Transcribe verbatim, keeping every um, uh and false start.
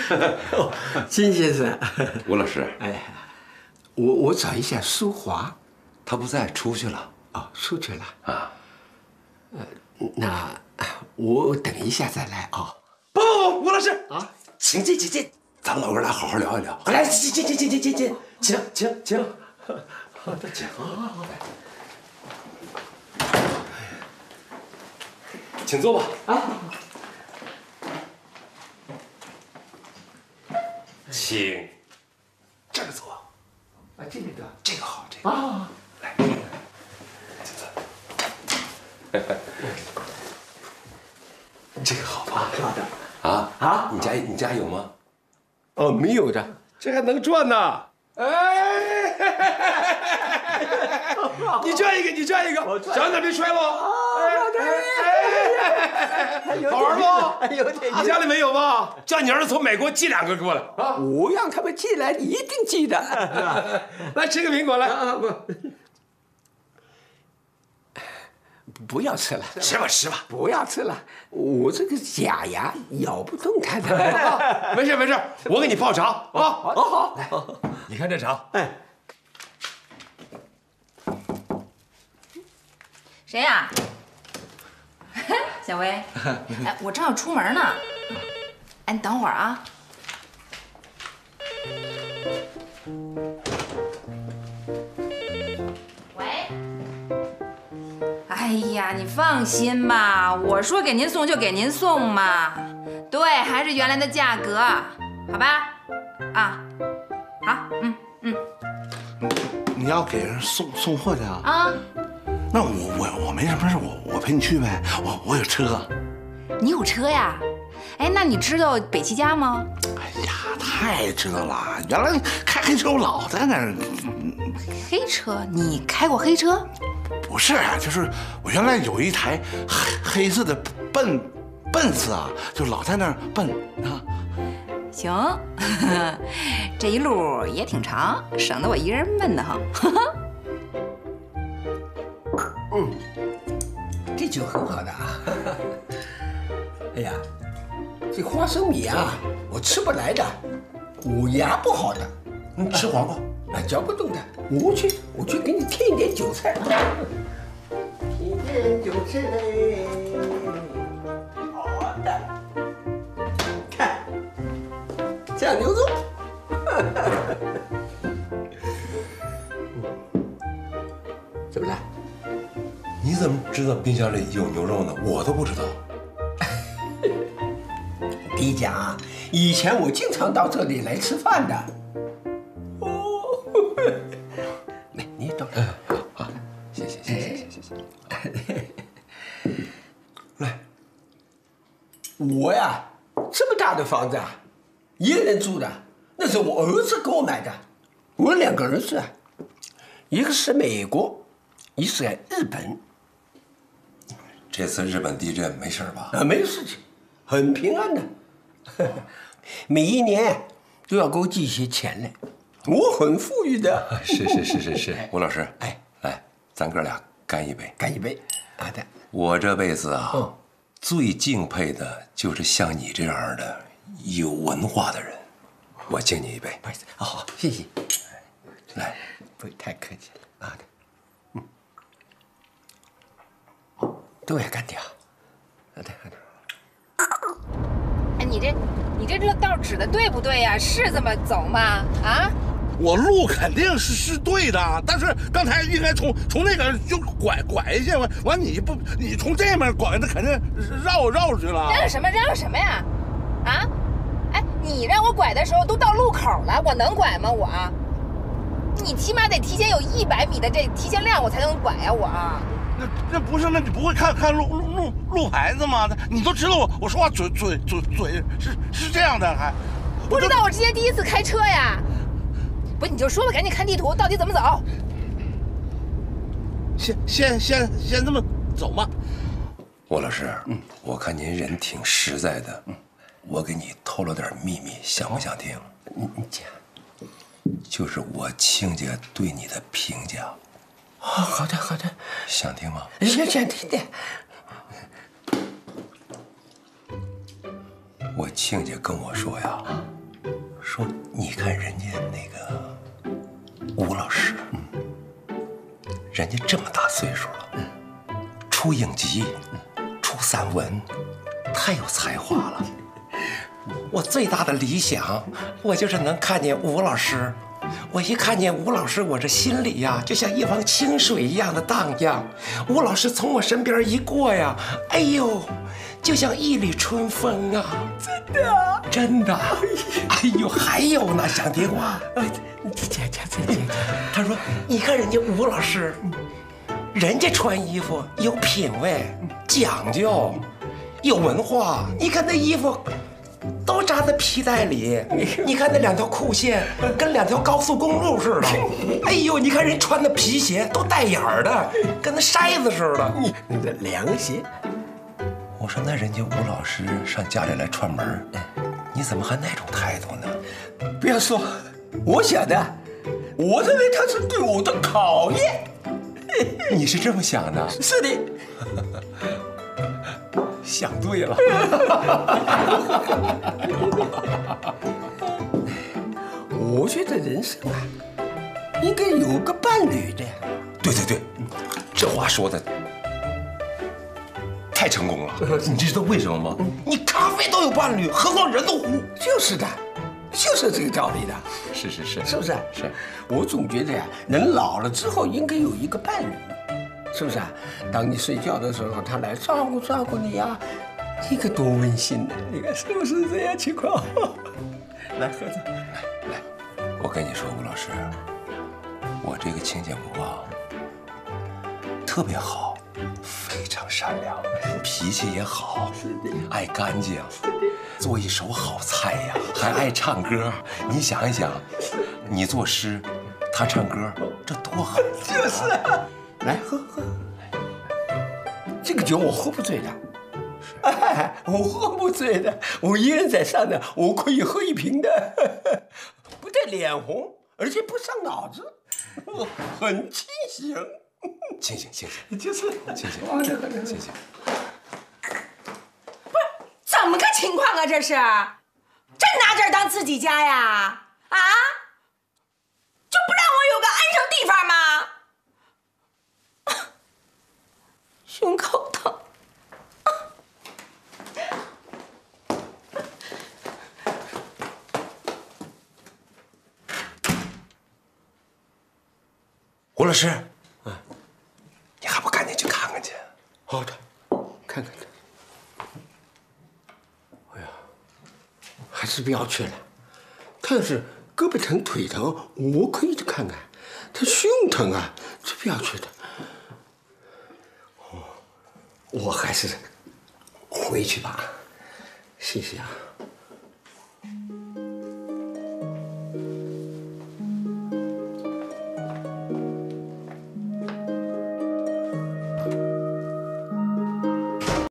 哦，金先生， 吴老师， 哎，我我找一下淑华， 他不在，出去了。 哦，出去了啊。 呃，那我等一下再来啊。 不不不，吴老师啊， 请进，请进，咱老哥俩好好聊一聊。来，进进进进进进进，请请请。好的，请。好好好，请坐吧。啊。请这儿坐。 啊，这个的， 这个好，这个啊， 来，请坐。这个好吧？ 好的。 啊啊， 你家你家有吗？ 哦，没有的， 这还能转呢？哎，你转一个，你转一个，小点别摔了。哎，好玩不？ 有点。 你家里没有吧？叫你儿子从美国寄两个过来啊！ 我让他们寄来，你一定寄的。 来吃个苹果来。啊不， 不要吃了， 吃吧吃吧， 不要吃了。我这个假牙咬不动它的。 没事没事，我给你泡茶啊。 好，好， 来，你看这茶。 哎。 谁呀？小薇，哎，我正要出门呢。哎，你等会儿啊。喂。哎呀，你放心吧，我说给您送就给您送嘛。对，还是原来的价格，好吧？啊，好，嗯嗯。 你要给人送送货去啊？ 啊。 那我我我没什么事，我我陪你去呗。我我有车。 你有车呀？哎，那你知道北七家吗？ 哎呀，太知道了！原来开黑车我老在那儿。 黑车？你开过黑车？ 不是，就是我原来有一台黑黑色的奔奔驰啊，就老在那儿奔啊。 行，这一路也挺长，省得我一人闷得慌。 嗯，这酒很好的啊。哎呀，这花生米啊，我吃不来的，我牙不好的。 你吃黄瓜？ 啊，嚼不动的。我去，我去给你添一点韭菜。添点韭菜。好的。看，酱牛肉。怎么了？ 你怎么知道冰箱里有牛肉呢？我都不知道。 我跟你讲啊，以前我经常到这里来吃饭的。哦，来，你也倒。 嗯，好，好，谢谢，谢谢，谢谢，谢谢。来， 我呀，这么大的房子啊，一个人住的，那是我儿子给我买的。我两个儿子啊，一个是美国，一个是在日本。 这次日本地震没事吧？ 啊，没事情，很平安的。每一年都要给我寄一些钱来，我很富裕的。 是是是是是，吴老师， 哎， 来，咱哥俩干一杯， 干一杯。好的。 我这辈子啊， 嗯， 最敬佩的就是像你这样的有文化的人。我敬你一杯。 不好意思，好好，谢谢。 来， 不太客气了。好的。嗯。都要干掉。好的，好的。 哎，你这，你这这道指的对不对呀？是这么走吗？啊？ 我路肯定是是对的，但是刚才应该从从那个就拐拐一下，完完你不你从这面拐，那肯定绕绕出去了。 让什么让什么呀？啊？哎，你让我拐的时候都到路口了，我能拐吗？我？你起码得提前有一百米的这提前量，我才能拐呀，我。 那那不是？那你不会看看路路路路牌子吗？你都知道我我说话嘴嘴嘴嘴是是这样的，还不知道我之前第一次开车呀？不，你就说吧，赶紧看地图，到底怎么走？ 先先先先这么走嘛。 吴老师，嗯，我看您人挺实在的，嗯，我给你透露点秘密，想不想听？ 你你讲。 就是我亲家对你的评价。 哦，好的好的， 想听吗？ 想想听的。 我亲家跟我说呀， 说你看人家那个吴老师，嗯，人家这么大岁数了，嗯，出影集，出散文，太有才华了。我最大的理想，我就是能看见吴老师。我一看见吴老师，我这心里呀，就像一汪清水一样的荡漾。吴老师从我身边一过呀，哎呦，就像一缕春风啊！ 真的， 真的。哎呦，还有呢，想听话？ 讲讲讲讲。 他说：“你看人家吴老师，人家穿衣服有品位、讲究、有文化。你看那衣服。”都扎在皮带里，你看那两条裤线跟两条高速公路似的。哎呦，你看人穿的皮鞋都带眼儿的，跟那筛子似的。 你的凉鞋。 我说那人家吴老师上家里来串门，你怎么还那种态度呢？ 不要说，我想的，我认为他是对我的考验。 你是这么想的？ 是的。 想对了。 我觉得人生啊，应该有个伴侣的。 对对对，这话说的太成功了。你知道为什么吗？你咖啡都有伴侣，何况人都无？ 就是的，就是这个道理的。 是是是， 是不是？ 是。 我总觉得呀，人老了之后应该有一个伴侣。是不是啊？当你睡觉的时候，他来照顾照顾你呀，这个多温馨呢！你看是不是这样情况？来喝着， 来来，我跟你说，吴老师，我这个亲家母啊，特别好，非常善良，脾气也好，爱干净，做一手好菜呀，还爱唱歌。你想一想，你作诗，他唱歌，这多好！ 就是啊。来喝喝，这个酒我喝不醉的，哎，我喝不醉的，我一人在上呢，我可以喝一瓶的，不但脸红，而且不伤脑子，很清醒。 清醒清醒， 就是清醒，清醒。 不是，怎么个情况啊？这是，真拿这儿当自己家呀？啊？就不让我有个安生地方吗？胸口疼。 吴老师，嗯，你还不赶紧去看看去？ 好的，看看他。哎呀，还是不要去了。他要是胳膊疼、腿疼，我可以去看看。他胸疼啊，这不要去的。我还是回去吧，谢谢啊。